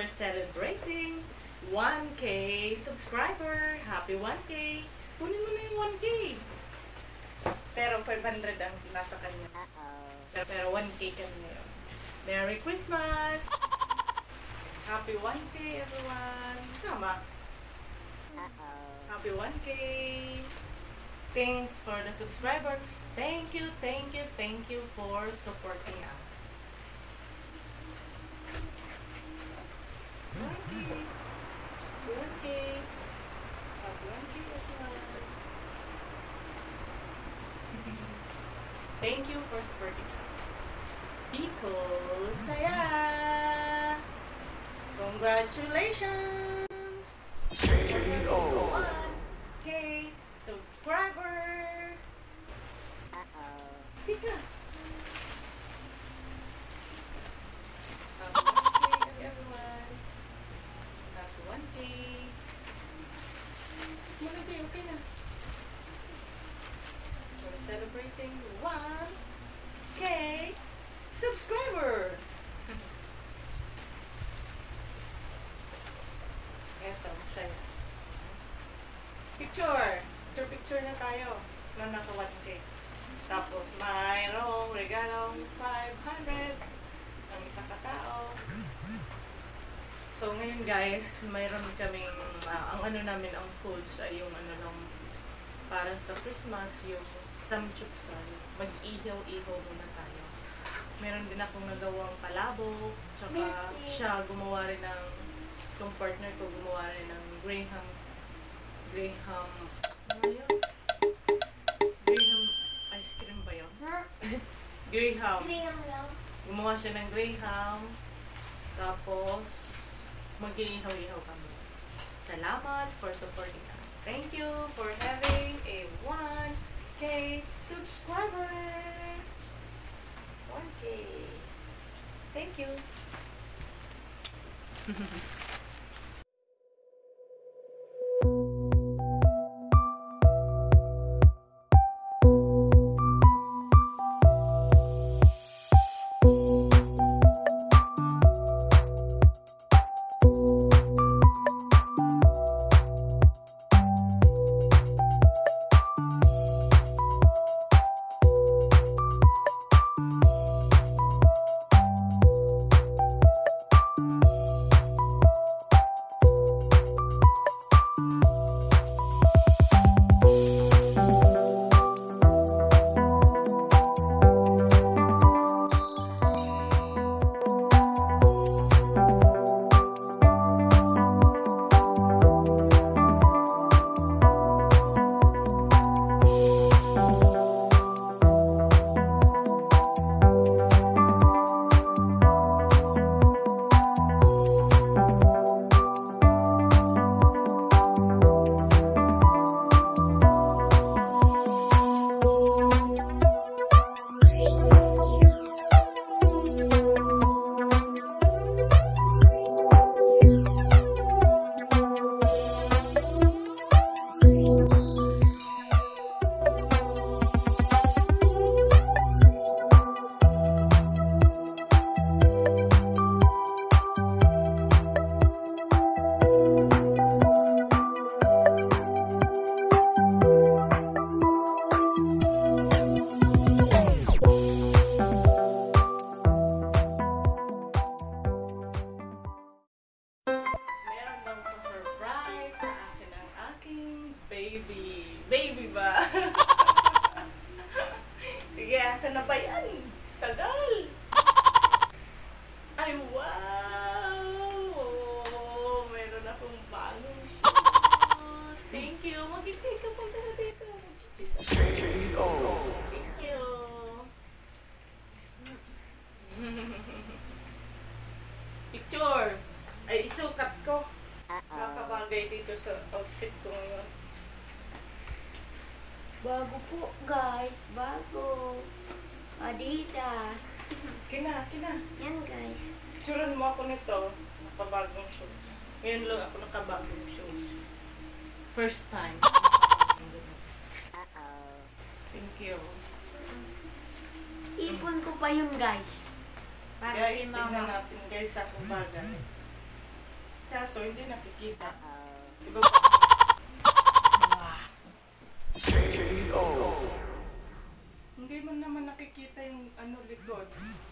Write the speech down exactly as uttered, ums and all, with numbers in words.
we're celebrating one K subscriber. Happy one K! Kunin mo na yung one K. Pero five hundred ang nasa kanya. Uh-oh. Pero one K kami ngayon. Merry Christmas! Happy one K everyone! Tama. Uh-oh. Happy one K! Thanks for the subscriber. Thank you, thank you, thank you for supporting us. one K! one K! Happy one K everyone! Thank you for supporting us. BeeCoolSaya! Congratulations! one K subscriber! Uh-oh. Tika! Happy one K everyone! Happy one K! Muna kayo, okay na. We're celebrating one K subscriber! Eto, masaya. Picture! Picture picture na tayo. Na naka one K. Tapos mayroong regalong five hundred ang isang katao. So ngayon guys, mayroon kaming uh, ang ano namin, ang foods ay yung ano lang para sa Christmas, yung samgyupsal. Mag-ihaw-ihaw muna tayo. Meron din akong nagawang palabok, tsaka siya gumawa rin ng, itong partner ko gumawa rin ng graham, graham, ano yun? Graham, ice cream ba yun? Huh? Graham. Graham lang. Gumawa siya ng graham, tapos mag-ihaw-ihaw kami. Salamat for supporting us. Thank you for having a one K subscriber. one K. Thank you. Baby. Baby ba? Sige, asa na ba yan? Tagal! Ay, wow! Oh, meron akong bagong shoes. Thank you. Mag-i-take ka punta na dito. Thank you. Picture! Ay, isukat ko. Nakabagay dito sa outfit ko ngayon. Bago po, guys. Bago. Adidas. Kina, kina. Yan, guys. Picturean mo ako nito. Nakabagong shoes. Ngayon lang ako nakabagong shoes. First time. Uh-oh. Thank you. Ipon ko pa yun, guys. Para Guys, kay tingnan mama. natin guys ako bagay. Kaso hindi nakikita. Diba? Hindi mo naman nakikita yung ano likod.